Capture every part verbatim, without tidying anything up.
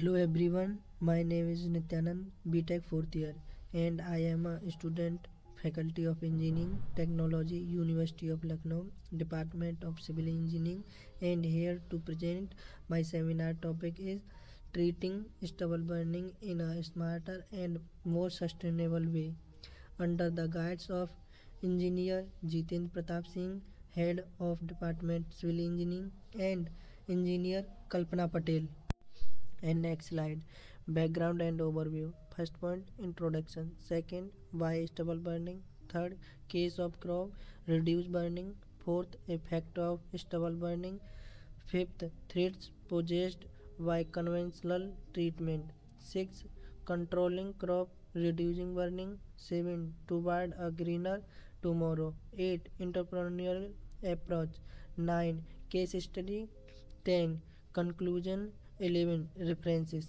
Hello everyone, my name is Nityanand, B Tech fourth year, and I am a student, Faculty of Engineering Technology, University of Lucknow, Department of Civil Engineering, and here to present my seminar topic is treating stubble burning in a smarter and more sustainable way. Under the guidance of Engineer Jitendra Pratap Singh, Head of Department Civil Engineering, and Engineer Kalpana Patel. And next slide, background and overview. First point, introduction. Second, why stubble burning. Third, case of crop reduce burning. Fourth, effect of stubble burning. Fifth, threats posed by conventional treatment. Sixth, controlling crop reducing burning. Seven, toward a greener tomorrow. Eight, entrepreneurial approach. Nine, case study. Ten, conclusion. Eleven, references.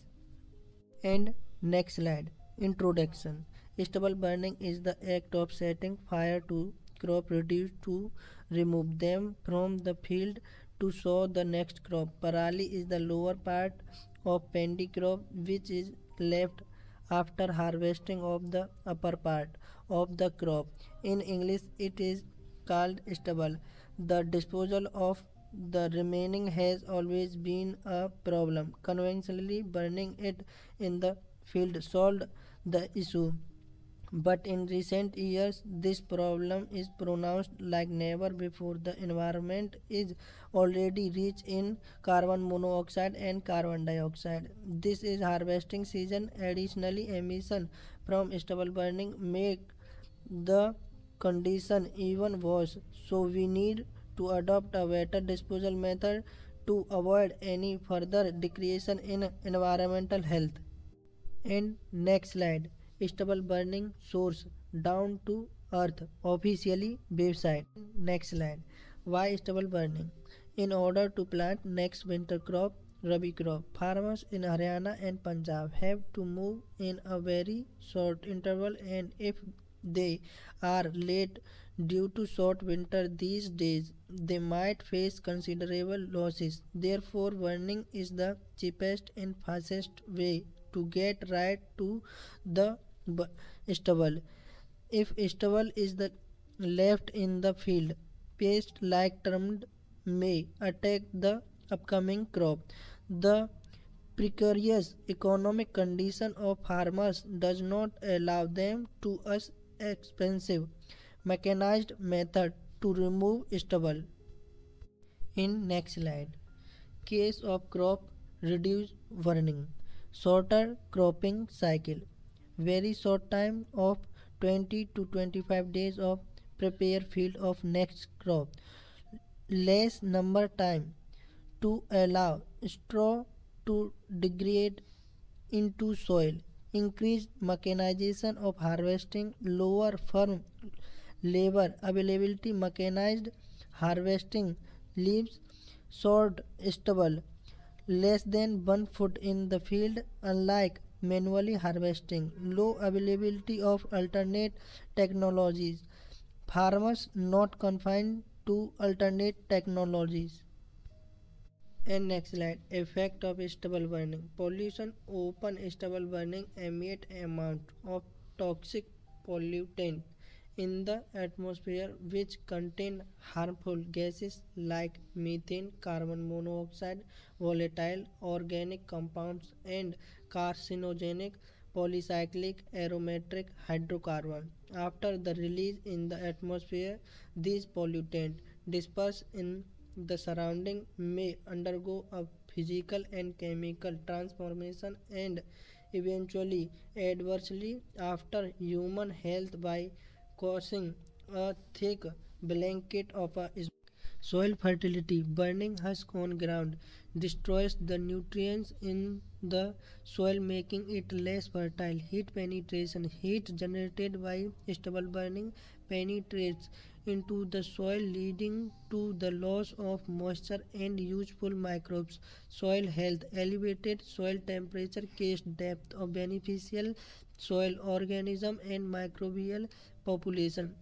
And next slide, introduction. Stubble burning is the act of setting fire to crop produce to remove them from the field to sow the next crop. Parali is the lower part of paddy crop which is left after harvesting of the upper part of the crop. In English it is called stubble. The disposal of the remaining has always been a problem. Conventionally burning it in the field solved the issue, but in recent years this problem is pronounced like never before. The environment is already rich in carbon monoxide and carbon dioxide. This is harvesting season. Additionally, emission from stubble burning make the condition even worse, so we need to adopt a better disposal method to avoid any further degradation in environmental health. And next slide, stubble burning source down to earth officially website. Next slide, why stubble burning. In order to plant next winter crop, Rabi crop, farmers in Haryana and Punjab have to move in a very short interval, and if they are late due to short winter these days, they might face considerable losses. Therefore, burning is the cheapest and fastest way to get right to the stubble. If stubble is the left in the field, pests like termed may attack the upcoming crop. The precarious economic condition of farmers does not allow them to us expensive mechanized method to remove stubble. In next slide, case of crop reduce burning. Shorter cropping cycle. Very short time of twenty to twenty-five days of prepare field of next crop. Less number time to allow straw to degrade into soil. Increased mechanization of harvesting. Lower farm labor availability. Mechanized harvesting leaves short stubble less than one foot in the field, unlike manually harvesting. Low availability of alternate technologies. Farmers not confined to alternate technologies. And next slide, effect of stubble burning. Pollution. Open stubble burning emit amount of toxic pollutant in the atmosphere which contain harmful gases like methane, carbon monoxide, volatile organic compounds, and carcinogenic polycyclic aromatic hydrocarbon. After the release in the atmosphere, these pollutants disperse in the surrounding may undergo a physical and chemical transformation and eventually adversely after human health by causing a thick blanket of a soil fertility. Burning husk on ground destroys the nutrients in the soil, making it less fertile. Heat penetration. Heat generated by stubble burning penetrates into the soil, leading to the loss of moisture and useful microbes. Soil health. Elevated soil temperature, case depth of beneficial soil organism and microbial population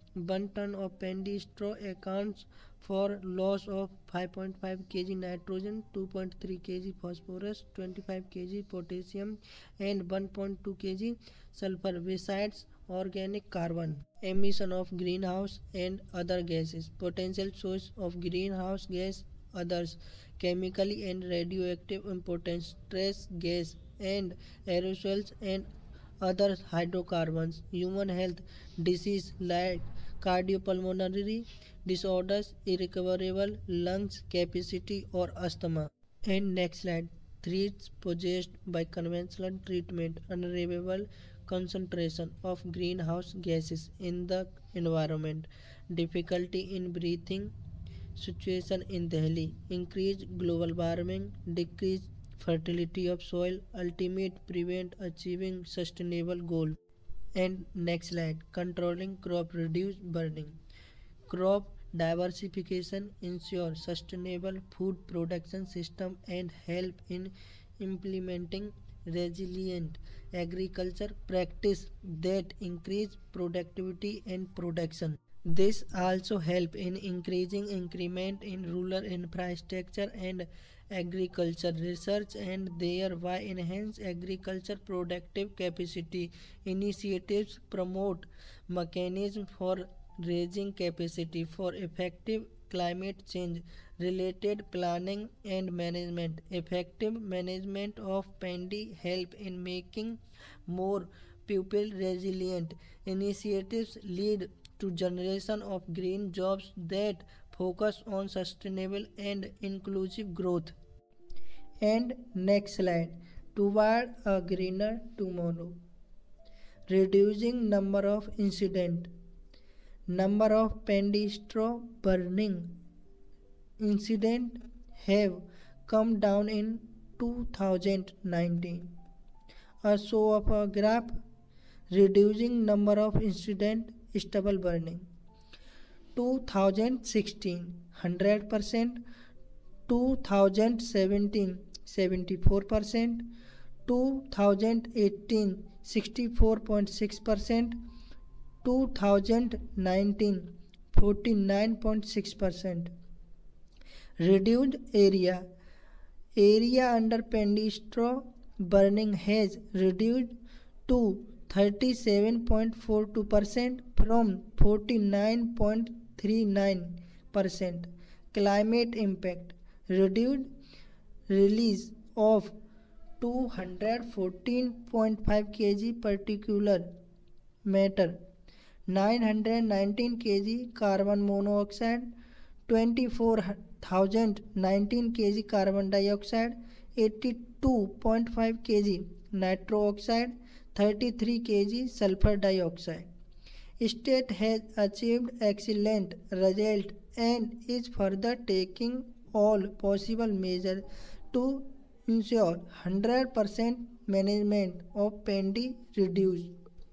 One ton of pendy straw accounts for loss of five point five kilograms nitrogen, two point three kilograms phosphorus, twenty-five kilograms potassium, and one point two kilograms sulfur besides organic carbon. Emission of greenhouse and other gases. Potential source of greenhouse gas, others chemically and radioactive importance, stress gas and aerosols and other hydrocarbons. Human health disease like cardiopulmonary disorders, irrecoverable lungs capacity or asthma. And next slide. Threats posed by conventional treatment: unreliable concentration of greenhouse gases in the environment, difficulty in breathing situation in Delhi, increased global warming, decreased fertility of soil, ultimate prevent achieving sustainable goal. And next slide. Controlling crop reduce burning. Crop diversification ensure sustainable food production system and help in implementing resilient agriculture practice that increase productivity and production. This also help in increasing increment in rural infrastructure and agriculture research and thereby enhance agriculture productive capacity. Initiatives promote mechanisms for raising capacity for effective climate change related planning and management. Effective management of pendy help in making more pupil resilient. Initiatives lead to generation of green jobs that focus on sustainable and inclusive growth. And next slide. Toward a greener tomorrow. Reducing number of incident. Number of pendy straw burning incident have come down in two thousand nineteen. A show of a graph. Reducing number of incident stubble burning. two thousand sixteen one hundred percent, two thousand seventeen seventy-four percent, two thousand eighteen sixty-four point six percent, two thousand nineteen forty-nine point six percent. Reduced area. Area under pendy straw burning has reduced to thirty-seven point four two percent from forty-nine point three nine percent. Climate impact. Reduced release of two hundred fourteen point five kilograms particulate matter, nine hundred nineteen kilograms carbon monoxide, twenty-four thousand nineteen kilograms carbon dioxide, eighty-two point five kilograms nitro oxide, thirty-three kilograms sulfur dioxide. State has achieved excellent result and is further taking all possible measures to ensure one hundred percent management of pendy reduce.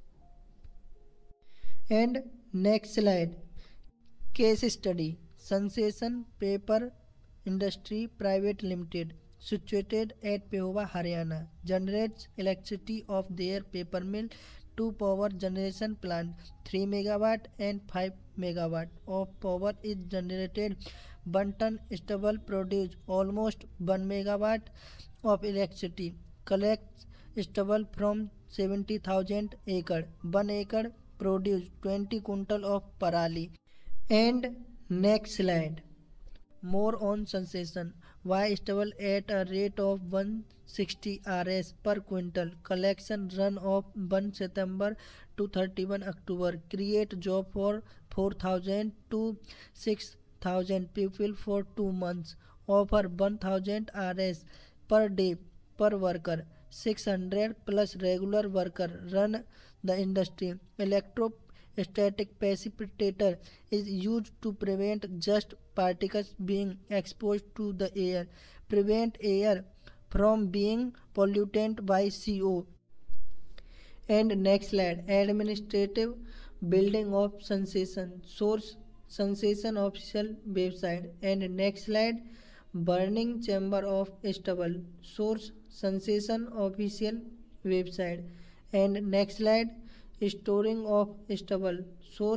And next slide. Case study. Sensation Paper Industry Private Limited, situated at Pehowa, Haryana, generates electricity of their paper mill to power generation plant. three megawatt and five megawatt of power is generated. One ton stubble produce almost one megawatt of electricity. Collects stubble from seventy thousand acre. one acre produce twenty quintal of parali. And next slide. More on sensation. Why stubble at a rate of one hundred sixty R S per quintal. Collection run of first September to thirty-first October. Create job for four thousand to six thousand people for two months. Offer one thousand R S per day per worker. six hundred plus regular worker run the industry. Electrostatic precipitator is used to prevent dust particles being exposed to the air. Prevent air from being polluted by C O. And next slide. Administrative building of sensation. Source sensation official website. And next slide. Burning chamber of stubble. Source sensation official website. And next slide. Storing of stubble. Source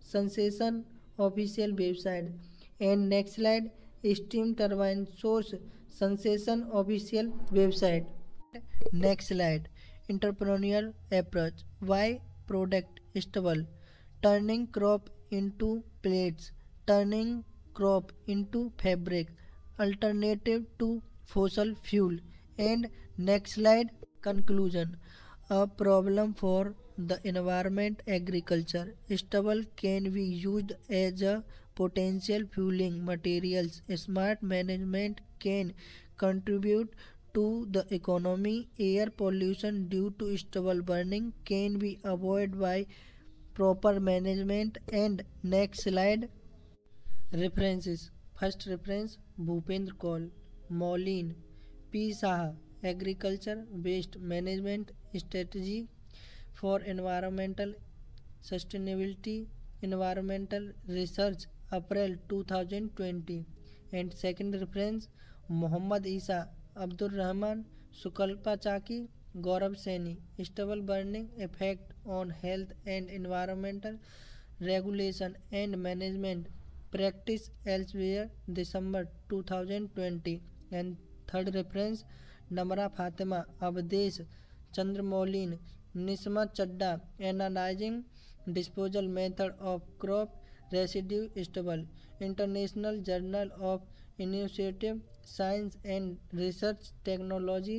Sensation official website. And next slide, steam turbine source Sensation official website. Next slide, entrepreneurial approach. Why product stable? Turning crop into plates, turning crop into fabric, alternative to fossil fuel. And next slide, conclusion. A problem for the environment. Agriculture stubble can be used as a potential fueling materials. Smart management can contribute to the economy. Air pollution due to stubble burning can be avoided by proper management. And next slide, references. First reference, Bhupendra Kaul, Moulin, P. Saha, Agriculture Waste Management Strategy for Environmental Sustainability, Environmental Research, April two thousand twenty. And second reference, Muhammad Isa, Abdul Rahman, Sukalpa Chaki, Gaurav Saini, Stubble Burning Effect on Health and Environmental Regulation and Management Practice Elsewhere, December two thousand twenty. And third reference, Namra Fatima, Avdesh Chandramoulin, Nisma Chadda, Analyzing Disposal Method of Crop Residue Stubble, International Journal of Initiative Science and Research Technology,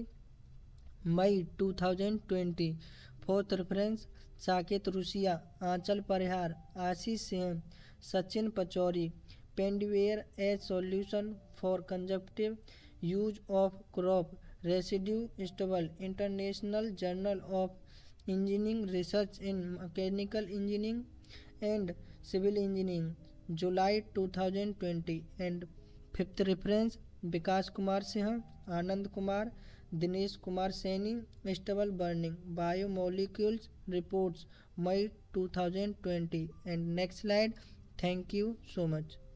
May two thousand twenty. Fourth reference, Saket Rusia, Aanchal Parihar, Ashish Singh, Sachin Pachori, Pendware as Solution for Conjunctive Use of Crop Residue Stubble, International Journal of Engineering Research in Mechanical Engineering and Civil Engineering, July two thousand twenty. And fifth reference, Vikas Kumar Sinha, Anand Kumar, Dinesh Kumar Saini, Stubble Burning, Biomolecules Reports, May two thousand twenty. And next slide, thank you so much.